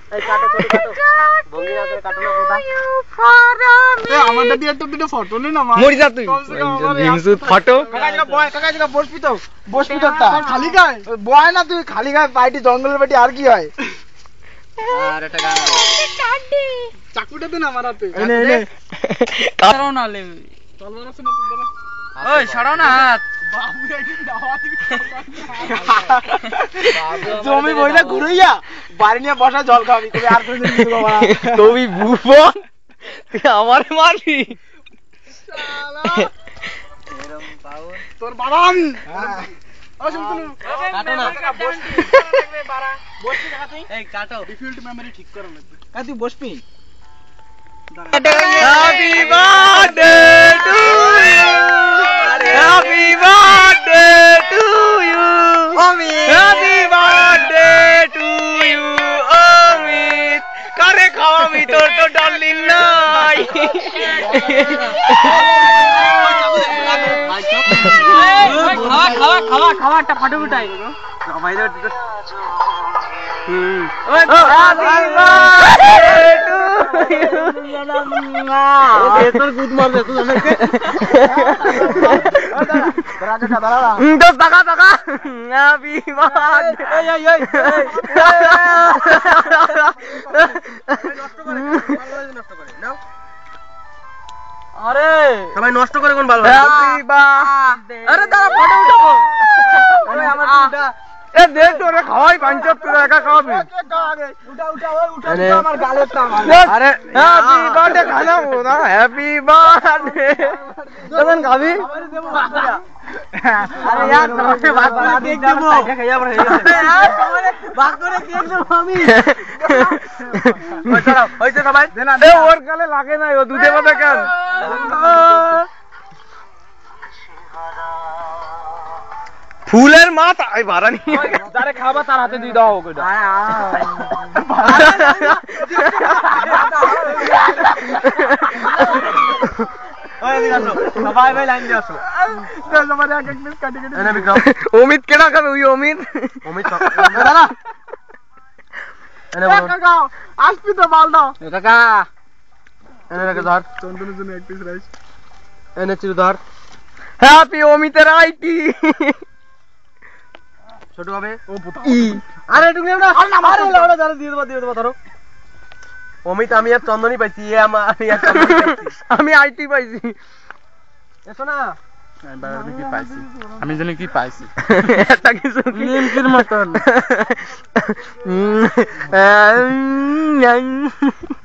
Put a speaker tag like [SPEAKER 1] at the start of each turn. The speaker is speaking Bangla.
[SPEAKER 1] এই কাটো ছোট কাটো ভঙ্গি না করে কাটো না কোথা
[SPEAKER 2] এ আমারটা দিয়ে একটা দুটো ফটো নে না
[SPEAKER 3] মরি যা তুই ভীমসুত ফটো
[SPEAKER 2] কাকা যেটা বসবি তো একটা খালি গায় বয় না তুই খালি গায় পাইটি জঙ্গলের বাটি আর কি হয়
[SPEAKER 1] আর একটা গান
[SPEAKER 2] চাকুটা দে না আমার হাতে
[SPEAKER 3] এনে এনে
[SPEAKER 4] ছাড়াও না লে
[SPEAKER 2] তলবার আছে না তোর
[SPEAKER 4] ওই ছাড়াও না হাত
[SPEAKER 2] বাবু একদিন দাওয়া দিবি জমি বইনা ঘুরাইয়া বাড়ি নিয়ে বসা জল খাবি তুমি আর কোনদিন কিছু খাবা না
[SPEAKER 3] কবি ভুবন তুই আমারে মারবি
[SPEAKER 2] শালা
[SPEAKER 1] এরকম পাও
[SPEAKER 2] তোর বাবা আমি ও শুনু
[SPEAKER 1] কাটো না
[SPEAKER 2] বসবি কাকা তুই
[SPEAKER 1] এই কাটো
[SPEAKER 2] ডিফল্ট মেমরি ঠিক করা লাগবে কাকা তুই বসবি
[SPEAKER 3] happy birthday to you happy birthday to you happy birthday to you Amit কারে খাওয়াবি তোর তো ডার্লিং নাই
[SPEAKER 4] খাওয়া একটা ফটো উঠাই
[SPEAKER 3] তোর গুদ মারবে তুই আমাকে টাকা টাকা হ্যাপি বার্থডে
[SPEAKER 4] আরে
[SPEAKER 1] সবাই নষ্ট করে কোন ভালো
[SPEAKER 3] হ্যাপি বার্থডে
[SPEAKER 4] আরে দাঁড়া ফটো উঠাবো
[SPEAKER 3] আরে আমার দুটা এ দেখ তোরে খাওয়াই পাঞ্চাব তুই একা খাওয়াবি
[SPEAKER 2] আমার গালের টান
[SPEAKER 3] আরে হ্যাপি বার্থডে খানা না হ্যাপি বার্থডে তখন খাবি
[SPEAKER 2] আরে यार তোমাকে ভাগ করে কেক দেব
[SPEAKER 1] খাইয়া পড়ে
[SPEAKER 2] यार তোমারে ভাগ করে কেক দেব আমি
[SPEAKER 1] ওই চলো হইছে সবাই
[SPEAKER 3] এ ওর গালে লাগে না ও দুধে বাদা কেন ফুলের মাথা আই বারানি
[SPEAKER 4] যারে খাবা তার হাতে দিয়ে দাও ওটা
[SPEAKER 1] সবাই ভাই লাইন দিয়ে আসো
[SPEAKER 2] সবাই এক এক পিস কাটি কাটি
[SPEAKER 1] এনে বিক্রম
[SPEAKER 3] অমিত কেনা খাবে ওই অমিত
[SPEAKER 1] অমিত
[SPEAKER 2] দাদা
[SPEAKER 1] এনে
[SPEAKER 2] এ কাকা আসবি তো বাল দাও
[SPEAKER 1] কাকা এনে রেখে ধর
[SPEAKER 2] চন্দনের জন্য এক পিস রাইস
[SPEAKER 1] এনে চিরু ধর
[SPEAKER 3] হ্যাপি অমিতের আইটি
[SPEAKER 1] ছোট হবে
[SPEAKER 2] ও পুতা
[SPEAKER 3] ই
[SPEAKER 1] আরে তুমি না আরে ওটা ধরো দিয়ে দেবো ধরো অমিত আমি আর চন্দনই পাইছি এ আমি আর চন্দনই পাইছি
[SPEAKER 3] আমি আইটি পাইছি
[SPEAKER 1] এসো না
[SPEAKER 4] আমি জানি কি পাইছি
[SPEAKER 3] এটা কিছু
[SPEAKER 4] নিমকির মতন